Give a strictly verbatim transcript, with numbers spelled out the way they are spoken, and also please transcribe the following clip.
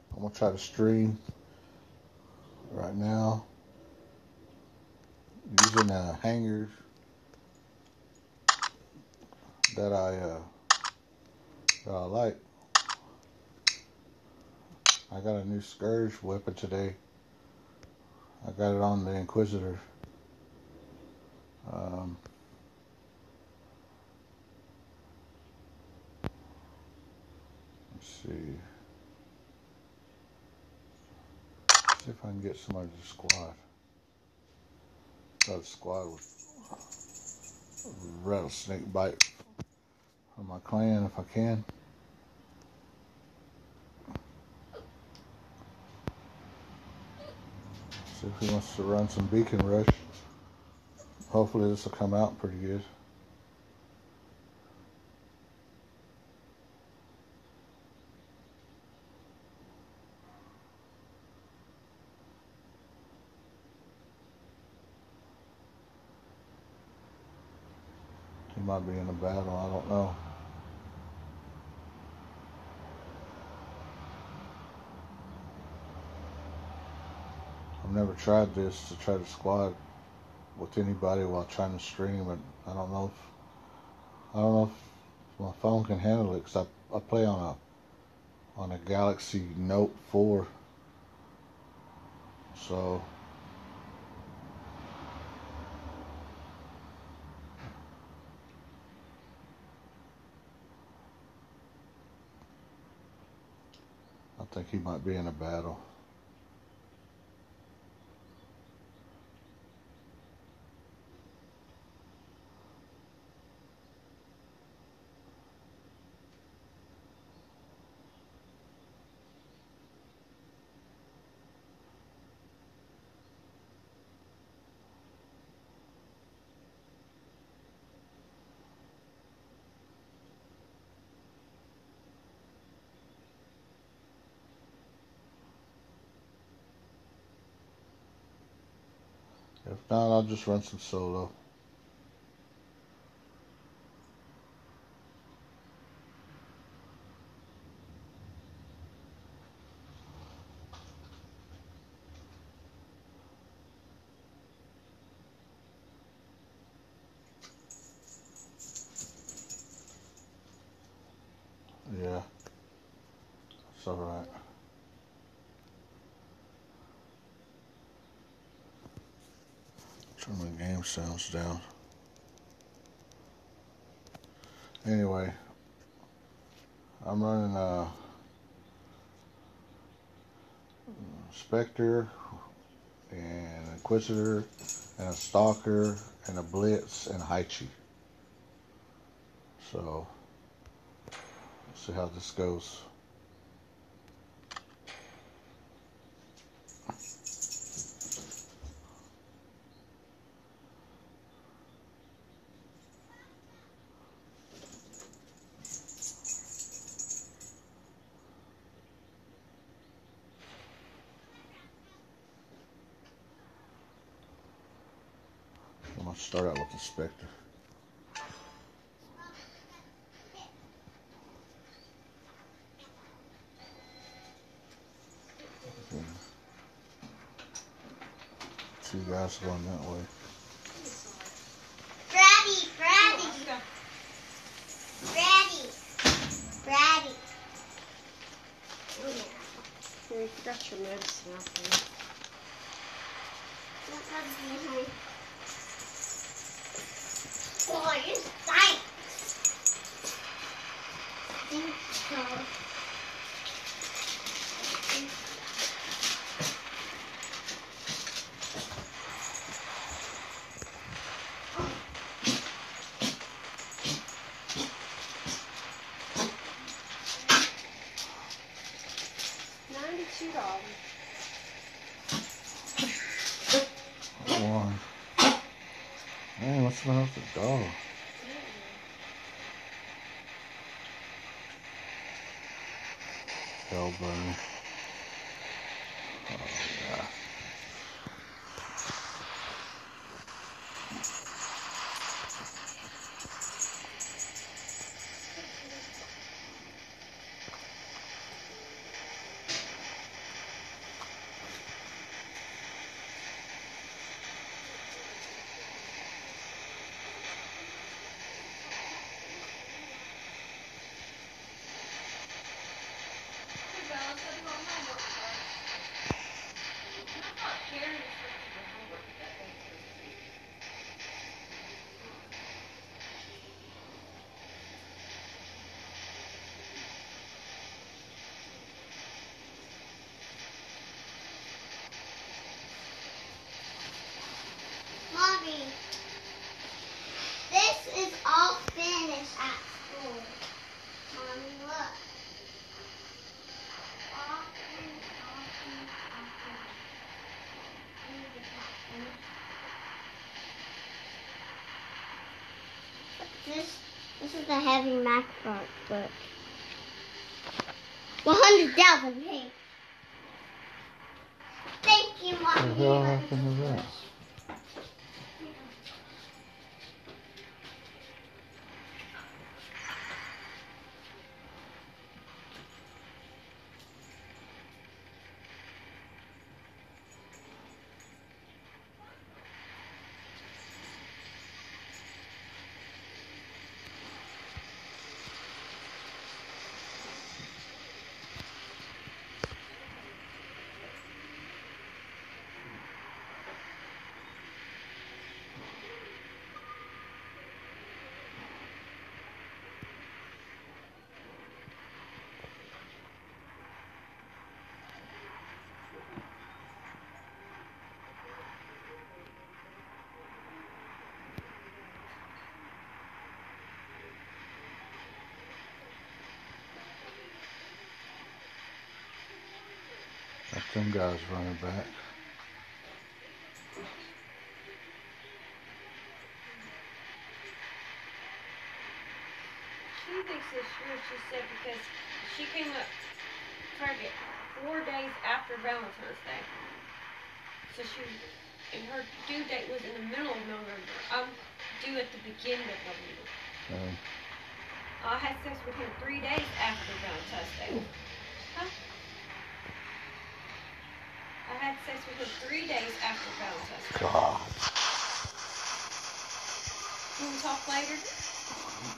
I'm gonna try to stream right now using a hanger that I uh, that I like. I got a new Scourge weapon today. I got it on the Inquisitor. Um, let's see. See if I can get somebody to squad. Got a squad with rattlesnake bite from my clan if I can. See if he wants to run some beacon rush. Hopefully this will come out pretty good. He might be in a battle, I don't know. I've never tried this to try to squad with anybody while trying to stream, and I don't know if I don't know if my phone can handle it because I, I play on a on a Galaxy Note four, so I think he might be in a battle. If not, I'll just run some solo. Yeah, it's alright. Turn my game sounds down. Anyway, I'm running a Spectre and Inquisitor and a Stalker and a Blitz and a Haichi. So, let's see how this goes. I'm going to start out with the Spectre. Okay. Two guys going that way. Braddy, Braddy, Braddy, Braddy. Oh yeah. Here, you forgot your medicine out there. What was behind? Oh, you're fine. Think so. Ninety-two dollars. One. Man, what's the matter with the dog? Hellburn. Oh, yeah. Mommy, this is all finished at school. Mommy, look. All finished, all finished, all finished. I need to pack them. This, this is the heavy math book. one hundred thousand pages. Thank you, What the Mommy. hell happened to that? Got them guys running back. She thinks it's weird, she said, because she came up pregnant four days after Valentine's Day. So she, and her due date was in the middle of November. I'm due at the beginning of November. Um, I had sex with him three days after Valentine's Day. Huh? I had sex with her three days after Valentine's Day. God. You want to talk later?